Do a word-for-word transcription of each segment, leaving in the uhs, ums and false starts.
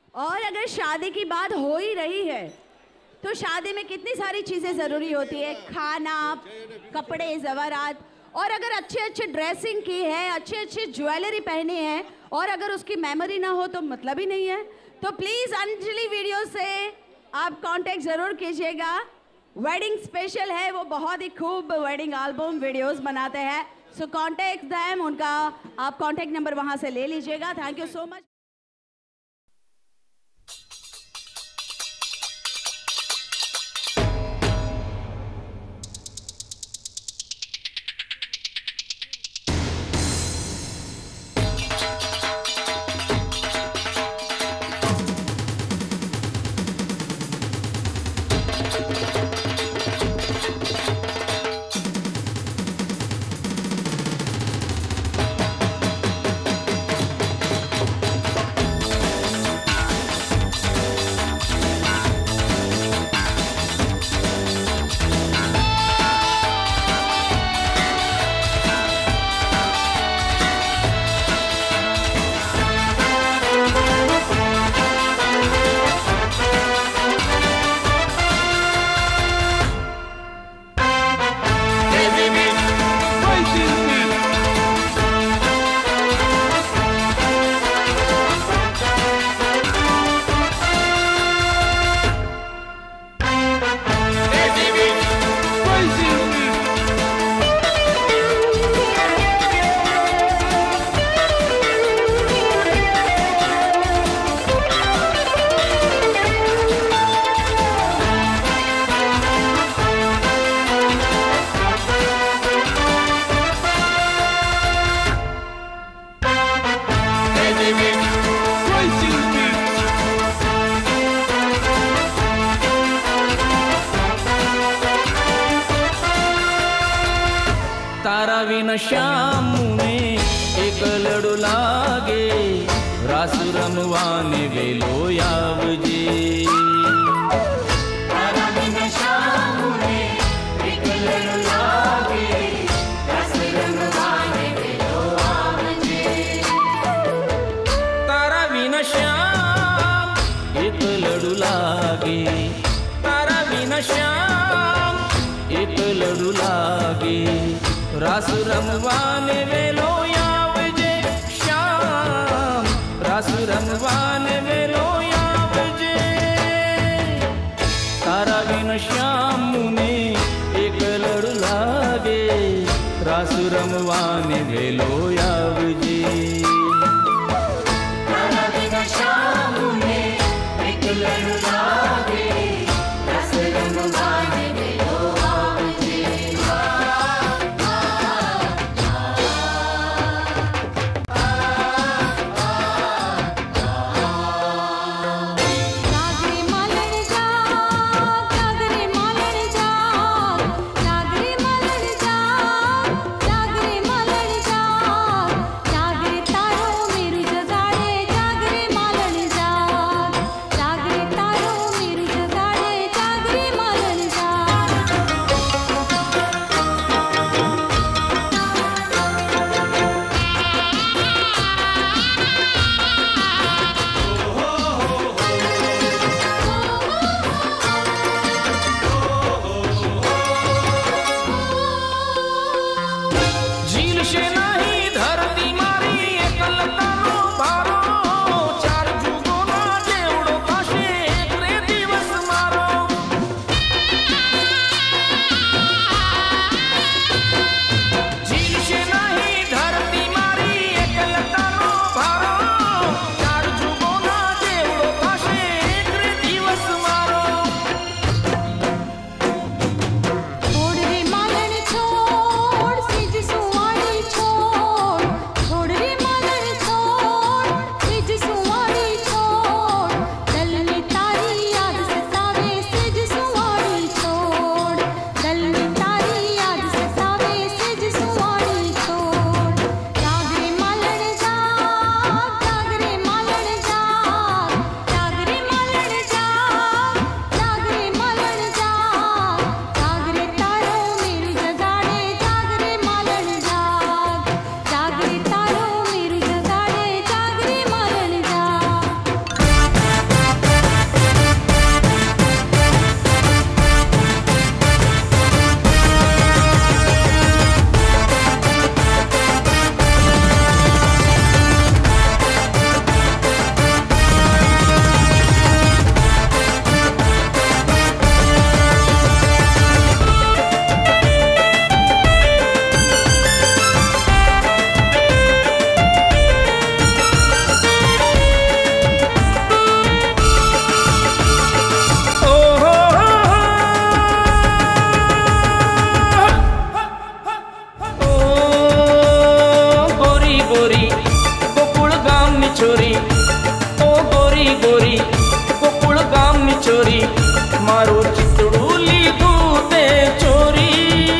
और अगर शादी की बात हो ही रही है तो शादी में कितनी सारी चीज़ें ज़रूरी होती है, खाना, कपड़े, ज़ेवरात, और अगर अच्छे अच्छे ड्रेसिंग की है, अच्छे अच्छे ज्वेलरी पहनी है और अगर उसकी मेमोरी ना हो तो मतलब ही नहीं है। तो प्लीज़ अंजलि वीडियो से आप कांटेक्ट ज़रूर कीजिएगा। वेडिंग स्पेशल है, वो बहुत ही खूब वेडिंग एल्बम वीडियोस बनाते हैं। सो कांटेक्ट देम, उनका आप कांटेक्ट नंबर वहाँ से ले लीजिएगा। Thank you so much. Tara Veena Shyam ने एक लड़ू लागे, रास रमवाने वेलो यावजे। तारा विना श्याम ने एक लड़ू लागे, रास रमवाने वेलो आवजे। तारा विना श्याम एक लड़ू लागे, तारा विना श्याम एक लड़ू लागे, रास रमवाने वेलो यावजे। श्याम रास रमवाने वेलो यावजे। तारा बिन श्याम मुने एक लड़ू लागे, रास रमवाने वेलो यावजे। तारा बिन श्याम मुने एक लड़ू लागे, रास रमवाने वेलो आवजे। छोरी, ओ गोरी गोरी गोकुल गाम छोरी, मारो चितड़ू लीधू ते चोरी।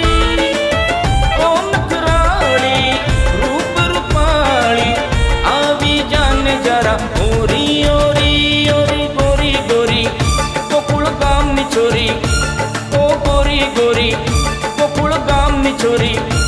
ओ नखराली रूप रूपाली आवी जाने जरा ओरी ओरी ओरी गोरी गोरी गोकुल गाम छोरी, ओ गोरी गोरी गोकुल गाम छोरी।